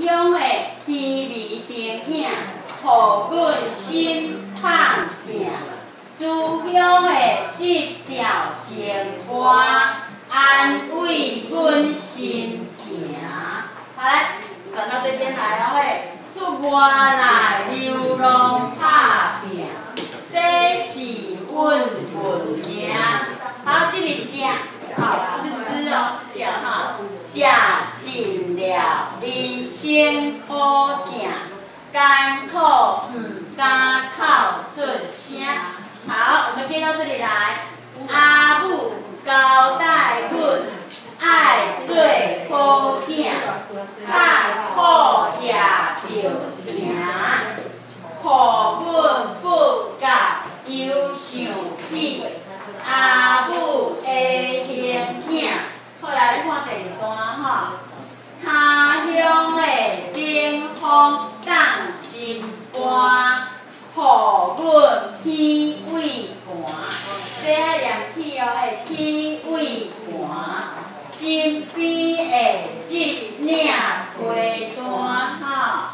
乡的稀微电影，互阮心痛痛。思乡的这条情歌，安慰阮心情。好来，转到这边来哦嘿。出外来流浪打拼，这是阮文名。好，这里食，好，不是吃哦，是食哈。食尽了人生苦情，艰苦毋敢透出声。好，我们接到这里来。阿母交代阮，爱做好囝，较苦也着行，互阮不甲忧想起阿母的形影。好来，你看第二段吼。他乡的冷风送心肝，互阮体胃寒。这爱念起哦，会体胃寒。身边的这领陪单吼，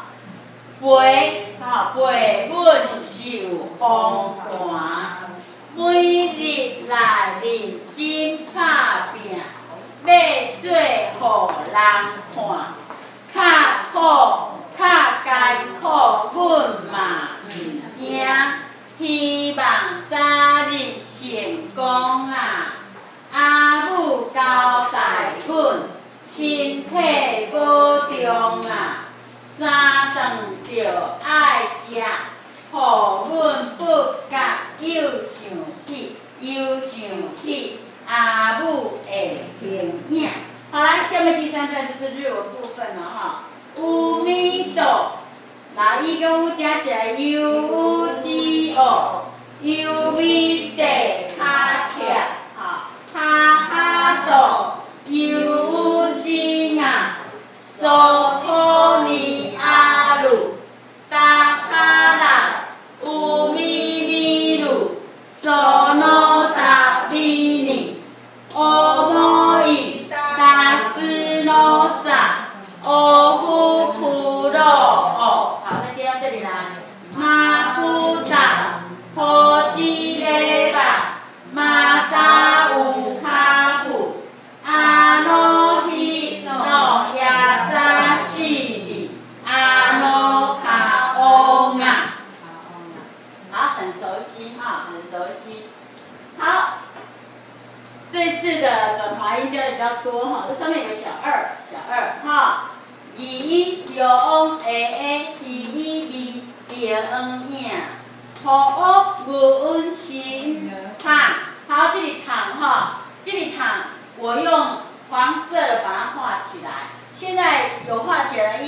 陪阮受风寒。每日来认真打拼，要做互人看。较苦较艰苦，阮嘛毋惊。希望早日成功啊！阿母交代阮，身体保重啊，三顿着爱食，互阮不甲忧想起阿母的形影。好来，下面第三段就是日文部分了哈。乌米豆，那一跟乌加起来 U U G O， U V 得卡贴哈。哈豆 U G 啊，索托尼阿鲁，达卡拉乌米米鲁，索诺达比尼，欧莫伊达斯诺萨，欧夫库洛哦。好，再接到这里来，马布达，波吉雷巴，马达乌卡布，阿诺希诺亚沙西里，阿诺卡欧啊。好，很熟悉哈，很熟悉。好，这次的转滑音教的比较多哈，这上面有小二哈。伊用 A T B 用影，互阮心烫。好，这里烫哈，这里烫，我用黄色的把它画起来。现在有画起来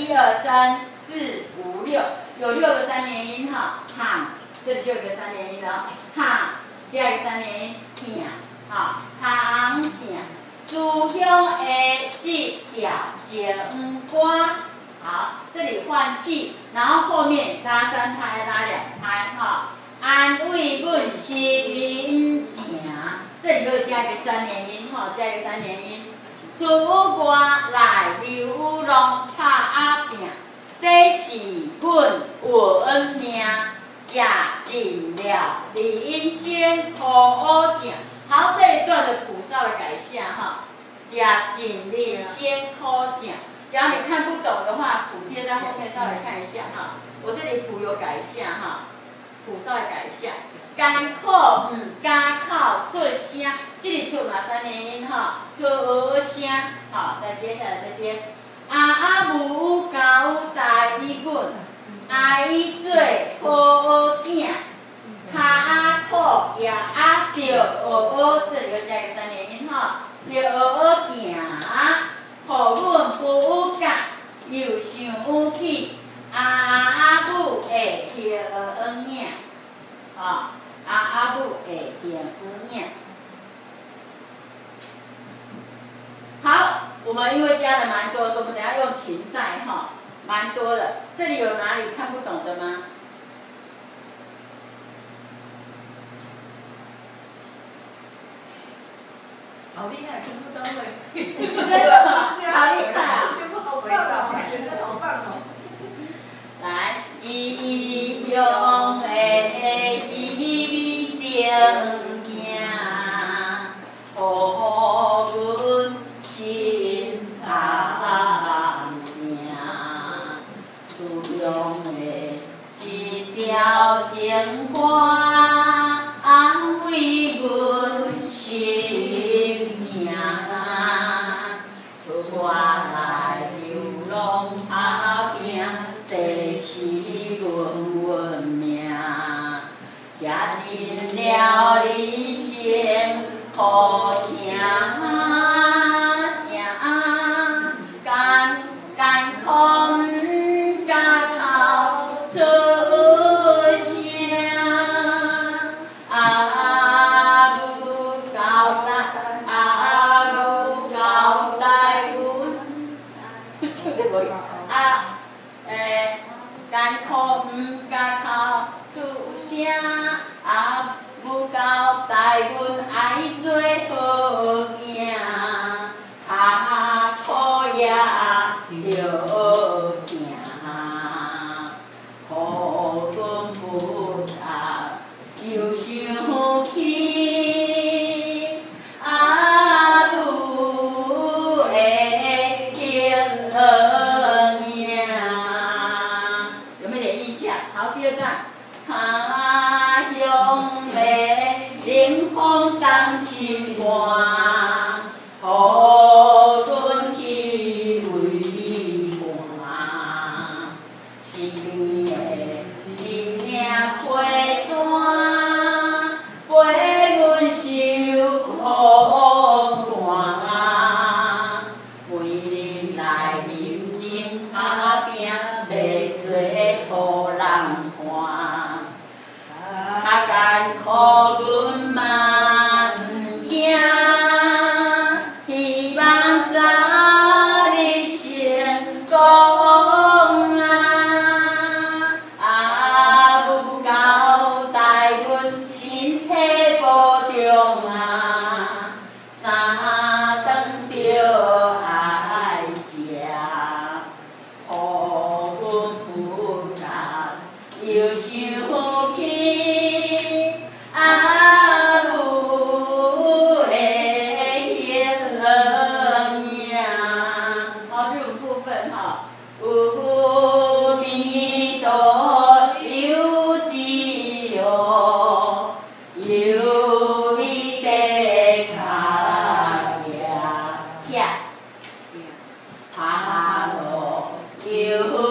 ，1、2、3、4、5、6，有6个3连音哈，烫，这里就有个3连音了，烫，加一个3连音，听啊，烫听。思乡的这条情歌，好，这里换气，然后后面拉3拍，拉2拍，哈，安慰阮心情，这里又加一个3连音，哈，加一个3连音。出外来流浪打拼，这是阮文命，食尽了人生苦情。好，这一段的谱稍微改一下哈，食尽人生苦情。只要你看不懂的话，谱贴在后面稍微看一下哈。我这里谱有改一下哈，谱稍微改一下。艰苦毋敢哭出声，这里出哪3连音哈？出声。好，再接下来这边，阿母交代阮，爱做好囝。卡苦也着学，这里又加一个3连音哈，着学行，互阮不甲又想起阿母的形影，啊，阿母的形影。好，我们因为加了蛮多，所以我们等下用琴带哈，蛮多的。这里有哪里看不懂的吗？ 好厉害，全部都会。 真的，好厉害啊！ 全部好棒哦，学的好棒哦。 情歌安慰阮心情，出来流浪打拼，这是阮命。食尽了人生苦情，艰苦毋敢哭出声。母交代阮，艰苦毋敢哭出声。母交代阮爱做好囝，苦也着行，互阮不读又想起母的疼命。有没有点印象？好，第二段。他乡的冷风冻心肝，互阮去为伴。身边的一领花单，陪阮受风寒。每日来认真打拼，要做互人看。艰苦阮嘛毋惊，希望早日成功母交代阮身体保重三顿着爱食，互阮不读又想起。母的疼命。好，日文部分哈。有米多有滋哟，有米得卡呀，哈罗有。